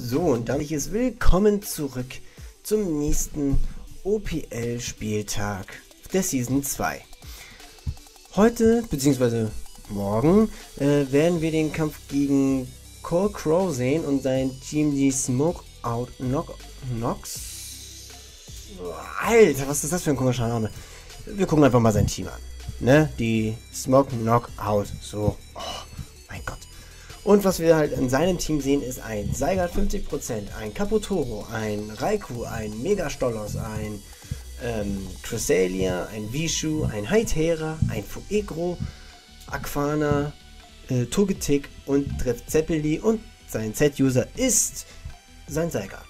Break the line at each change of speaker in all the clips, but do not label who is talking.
So, und damit ist willkommen zurück zum nächsten OPL-Spieltag der Season 2. Heute, beziehungsweise morgen, werden wir den Kampf gegen Cole Crow sehen und sein Team, die Smoke Out Nox. Alter, was ist das für ein komischer Name? Wir gucken einfach mal sein Team an. Ne? Die Smoke Knockout. So. Oh, mein Gott. Und was wir halt in seinem Team sehen, ist ein Zygarde 50%, ein Kaputoro, ein Raikou, ein Megastolos, ein Cresselia, ein Vishu, ein Hytera, ein Fuegro, Aquana, Togetic und Drefzeppeli und sein Z-User ist sein Zygarde.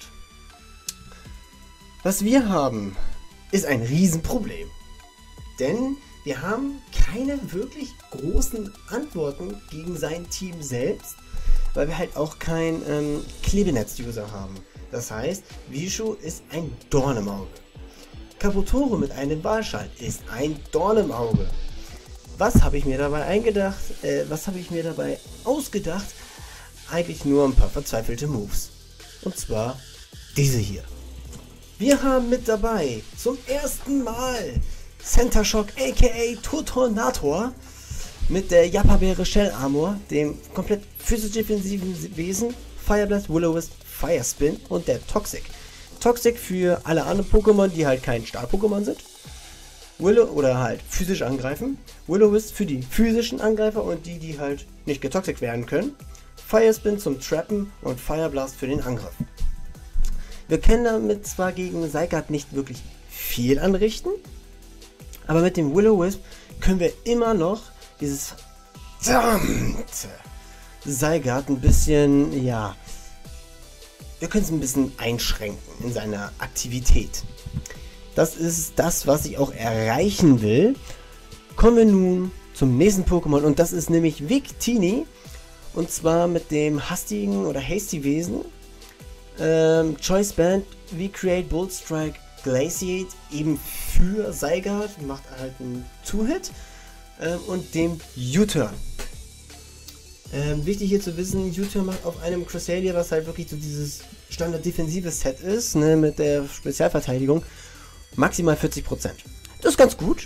Was wir haben, ist ein Riesenproblem. Denn wir haben keine wirklich großen Antworten gegen sein Team selbst, weil wir halt auch kein Klebenetz-User haben. Das heißt, Vishu ist ein Dorn im Auge. Kaputoro mit einem Wahlschalt ist ein Dorn im Auge. Was habe ich mir dabei ausgedacht? Eigentlich nur ein paar verzweifelte Moves. Und zwar diese hier. Wir haben mit dabei zum ersten Mal Center Shock aka Turtonator mit der Yappa-Beere Shell Armor, dem komplett physisch-defensiven Wesen, Fire Blast, Will-O-Wisp, Fire Spin und der Toxic. Toxic für alle anderen Pokémon, die halt kein Stahl-Pokémon sind. Oder halt physisch angreifen. Will-O-Wisp für die physischen Angreifer und die halt nicht getoxic werden können. Fire Spin zum Trappen und Fire Blast für den Angriff. Wir können damit zwar gegen Zygarde nicht wirklich viel anrichten, aber mit dem Will-O-Wisp können wir immer noch dieses verdammte Zygarde ein bisschen, ja, wir können es ein bisschen einschränken in seiner Aktivität. Das ist das, was ich auch erreichen will. Kommen wir nun zum nächsten Pokémon und das ist nämlich Victini. Und zwar mit dem hastigen oder hasty Wesen. Choice Band, V-Create, Bolt Strike, Glaciate, eben für Zygarde, macht halt einen Two-Hit und dem U-Turn. Wichtig hier zu wissen, U-Turn macht auf einem Cresselia, was halt wirklich so dieses standard-defensive Set ist, ne, mit der Spezialverteidigung, maximal 40%. Das ist ganz gut.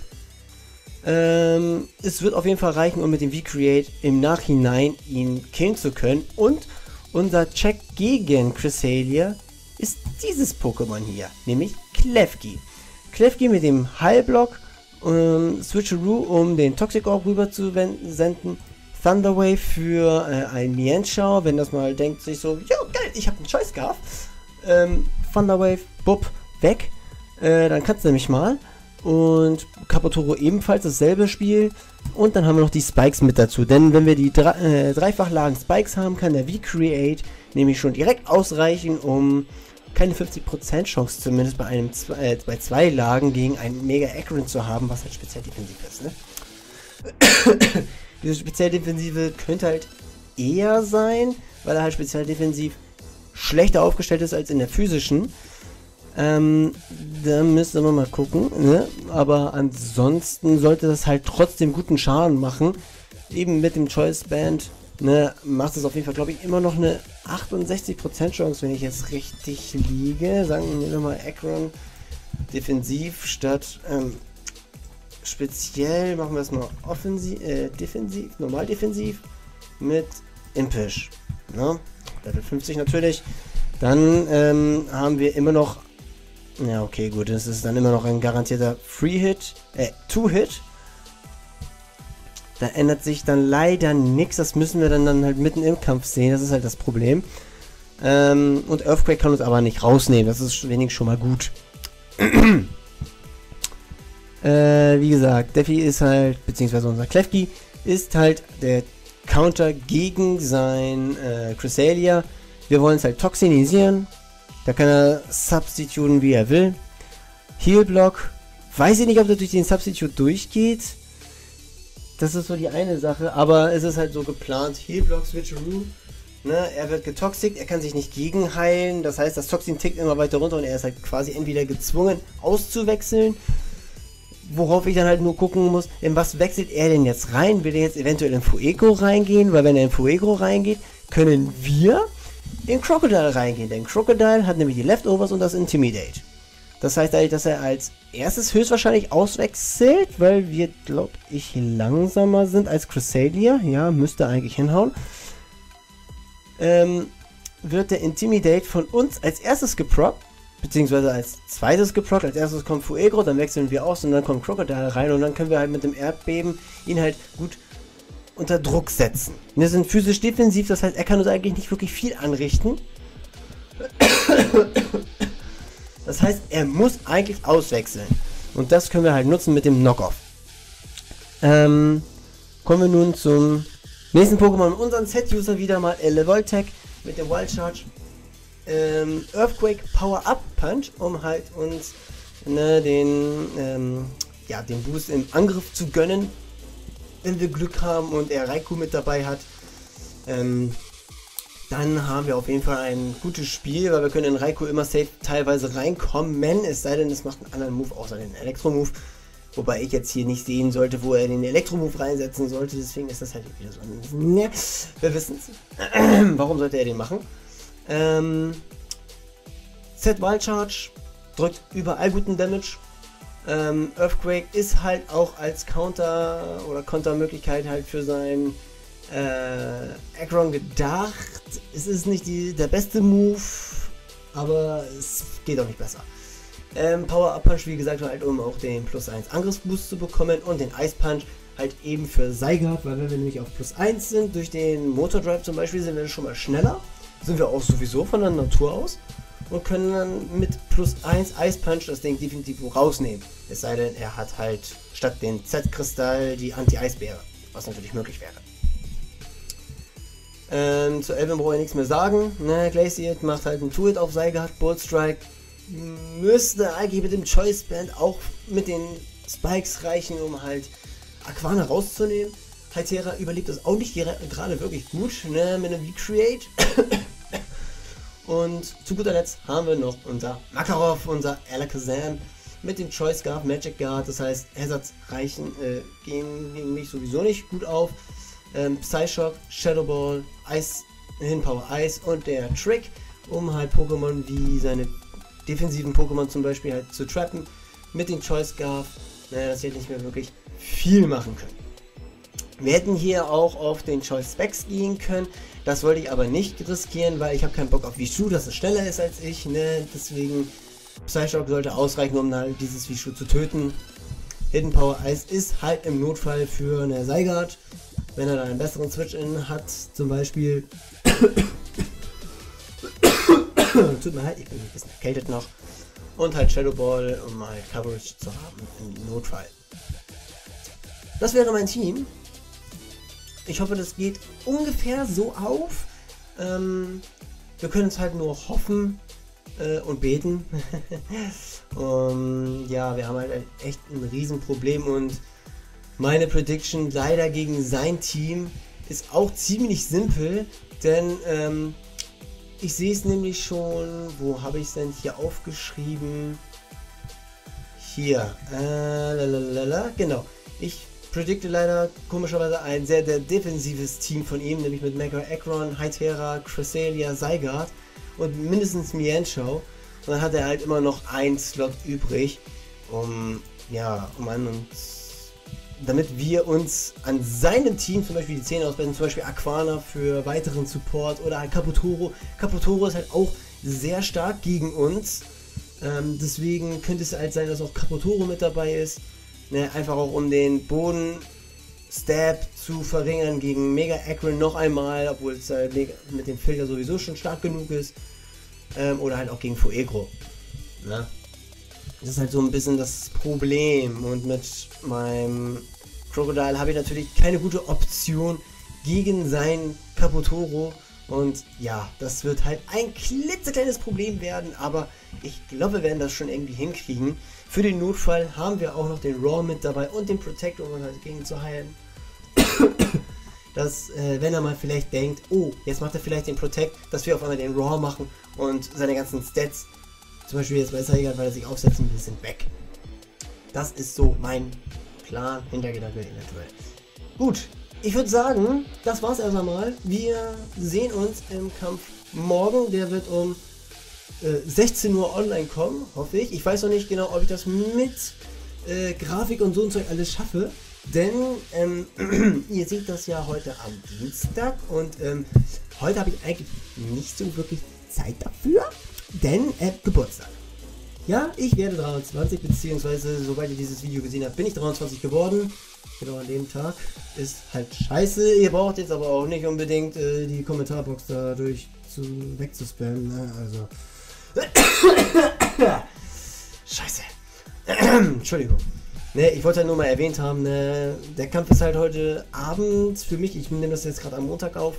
Es wird auf jeden Fall reichen, um mit dem V-Create im Nachhinein ihn killen zu können. Und unser Check gegen Cresselia ist dieses Pokémon hier, nämlich Klefki. Klefki mit dem Heilblock, Switcheroo, um den Toxic Orb rüber zu senden. Thunderwave für ein Mienshao, wenn das mal denkt sich so, ja geil, ich habe einen Choice Scarf. Thunderwave, bupp, weg. Dann kannst du nämlich mal. Und Kaputoro ebenfalls dasselbe Spiel. Und dann haben wir noch die Spikes mit dazu. Denn wenn wir die Dreifachlagen Spikes haben, kann der V-Create nämlich schon direkt ausreichen, um keine 50% Chance zumindest bei zwei Lagen gegen einen Mega Aggron zu haben, was halt speziell defensiv ist. Ne? Diese speziell defensive könnte halt eher sein, weil er halt speziell defensiv schlechter aufgestellt ist als in der physischen. Da müsste man mal gucken, ne? Aber ansonsten sollte das halt trotzdem guten Schaden machen. Eben mit dem Choice Band, ne, macht es auf jeden Fall, glaube ich, immer noch eine 68% Chance, wenn ich jetzt richtig liege. Sagen wir nochmal Aggron defensiv statt speziell, machen wir es mal defensiv, normal defensiv mit Impish. Ne? Level 50 natürlich. Dann haben wir immer noch, ja okay gut, das ist dann immer noch ein garantierter Two-Hit. Da ändert sich dann leider nichts, das müssen wir dann halt mitten im Kampf sehen, das ist halt das Problem. Und Earthquake kann uns aber nicht rausnehmen, das ist wenigstens schon mal gut. Wie gesagt, Defi ist halt, beziehungsweise unser Klefki ist halt der Counter gegen sein Cresselia. Wir wollen es halt toxinisieren. Da kann er substituten, wie er will. Healblock. Weiß ich nicht, ob das durch den Substitute durchgeht. Das ist so die eine Sache. Aber es ist halt so geplant. Healblock, Switcheroo. Ne, er wird getoxikt, er kann sich nicht gegenheilen. Das heißt, das Toxin tickt immer weiter runter und er ist halt quasi entweder gezwungen auszuwechseln. Worauf ich dann halt nur gucken muss, in was wechselt er denn jetzt rein? Will er jetzt eventuell in Fuegro reingehen? Weil wenn er in Fuegro reingeht, können wir in Crocodile reingehen, denn Crocodile hat nämlich die Leftovers und das Intimidate. Das heißt eigentlich, dass er als erstes höchstwahrscheinlich auswechselt, weil wir, glaube ich, langsamer sind als Cresselia. Ja, müsste eigentlich hinhauen. Wird der Intimidate von uns als erstes geprockt, beziehungsweise als zweites geprockt. Als erstes kommt Fuegro, dann wechseln wir aus und dann kommt Crocodile rein und dann können wir halt mit dem Erdbeben ihn halt gut unter Druck setzen. Wir sind physisch defensiv, das heißt, er kann uns eigentlich nicht wirklich viel anrichten. Das heißt, er muss eigentlich auswechseln. Und das können wir halt nutzen mit dem Knockoff. Kommen wir nun zum nächsten Pokémon. Unseren Set-User wieder mal Voltec mit der Wild Charge. Earthquake Power-Up Punch, um halt uns den Boost im Angriff zu gönnen, wenn wir Glück haben und er Raikou mit dabei hat. Dann haben wir auf jeden Fall ein gutes Spiel, weil wir können in Raikou immer safe teilweise reinkommen, es sei denn, es macht einen anderen Move, außer den Elektro-Move. Wobei ich jetzt hier nicht sehen sollte, wo er den Elektro-Move reinsetzen sollte, deswegen ist das halt wieder so ein... Ja, wir wissen es. Warum sollte er den machen? Set Wild Charge drückt überall guten Damage. Earthquake ist halt auch als Counter oder Kontermöglichkeit halt für sein Aggron gedacht. Es ist nicht der beste Move, aber es geht auch nicht besser. Power-Up Punch, wie gesagt, halt um auch den +1 Angriffsboost zu bekommen und den Ice Punch halt eben für Zygarde, weil wenn wir nämlich auf +1 sind, durch den Motor Drive zum Beispiel, sind wir schon mal schneller. Sind wir auch sowieso von der Natur aus und können dann mit +1 Ice Punch das Ding definitiv rausnehmen. Es sei denn, er hat halt statt den Z-Kristall die Anti-Eisbeere, was natürlich möglich wäre. Zu Elvin brauche ich nichts mehr sagen. Glaciate macht halt ein Two-Hit auf Zygarde, Bolt Strike müsste eigentlich mit dem Choice Band auch mit den Spikes reichen, um halt Aquana rauszunehmen. Hytera überlebt das auch nicht gerade wirklich gut, mit einem Recreate. Und zu guter Letzt haben wir noch unser Makarov, unser Alakazam mit dem Choice Scarf, Magic Guard, das heißt Hazards gehen gegen mich sowieso nicht gut auf. Psyshock, Shadow Ball, Power Ice und der Trick, um halt Pokémon wie seine defensiven Pokémon zum Beispiel halt zu trappen. Mit dem Choice Scarf, dass sie halt nicht mehr wirklich viel machen können. Wir hätten hier auch auf den Choice Specs gehen können, das wollte ich aber nicht riskieren, weil ich habe keinen Bock auf Vishu, dass es schneller ist als ich, deswegen Psyshock sollte ausreichen, um halt dieses Vishu zu töten. Hidden Power Ice ist halt im Notfall für eine Zygarde, wenn er da einen besseren Switch-In hat, zum Beispiel. Tut mir leid, ich bin ein bisschen erkältet noch. Und halt Shadow Ball, um halt Coverage zu haben im Notfall. Das wäre mein Team. Ich hoffe, das geht ungefähr so auf. Wir können es halt nur hoffen und beten. Ja, wir haben halt echt ein Riesenproblem und meine Prediction leider gegen sein Team ist auch ziemlich simpel, denn ich sehe es nämlich schon, wo habe ich es denn hier aufgeschrieben? Hier, genau. Ich predikte leider komischerweise ein sehr defensives Team von ihm, nämlich mit Mega Aggron, Hytera, Cresselia, Zygarde und mindestens Mienshao. Und dann hat er halt immer noch einen Slot übrig, damit wir uns an seinem Team zum Beispiel die Zähne ausbessern, zum Beispiel Aquana für weiteren Support oder halt Kaputoro. Kaputoro ist halt auch sehr stark gegen uns, deswegen könnte es halt sein, dass auch Kaputoro mit dabei ist, einfach auch um den Boden-Stab zu verringern gegen Mega Aggron noch einmal, obwohl es halt mit dem Filter sowieso schon stark genug ist, oder halt auch gegen Fuegro. Das ist halt so ein bisschen das Problem und mit meinem Crocodile habe ich natürlich keine gute Option gegen sein Kaputoro und ja, das wird halt ein klitzekleines Problem werden, aber ich glaube, wir werden das schon irgendwie hinkriegen. Für den Notfall haben wir auch noch den Raw mit dabei und den Protect, um halt gegen zu heilen. Dass, wenn er mal vielleicht denkt, oh, jetzt macht er vielleicht den Protect, dass wir auf einmal den Raw machen und seine ganzen Stats, zum Beispiel jetzt bei Zygarde, weil er sich aufsetzen will, sind weg. Das ist so mein Plan, Hintergedanke eventuell. Gut, ich würde sagen, das war's erst einmal. Wir sehen uns im Kampf morgen. Der wird um 16 Uhr online kommen, hoffe ich. Ich weiß noch nicht genau, ob ich das mit Grafik und so ein Zeug alles schaffe. Denn ihr seht das ja heute am Dienstag und heute habe ich eigentlich nicht so wirklich Zeit dafür, denn Geburtstag. Ja, ich werde 23, beziehungsweise sobald ihr dieses Video gesehen habt, bin ich 23 geworden. Genau an dem Tag. Ist halt scheiße. Ihr braucht jetzt aber auch nicht unbedingt die Kommentarbox dadurch wegzuspammen. Ne? Also. Scheiße. Entschuldigung. Ne, ich wollte halt nur mal erwähnt haben, ne, der Kampf ist halt heute Abend für mich. Ich nehme das jetzt gerade am Montag auf.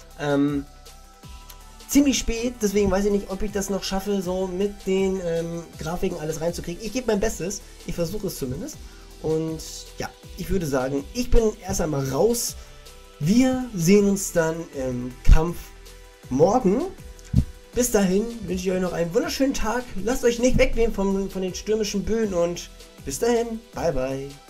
Ziemlich spät, deswegen weiß ich nicht, ob ich das noch schaffe, so mit den Grafiken alles reinzukriegen. Ich gebe mein Bestes, ich versuche es zumindest. Und ja, ich würde sagen, ich bin erst einmal raus. Wir sehen uns dann im Kampf morgen. Bis dahin wünsche ich euch noch einen wunderschönen Tag. Lasst euch nicht wegnehmen von den stürmischen Böen und bis dahin, bye bye.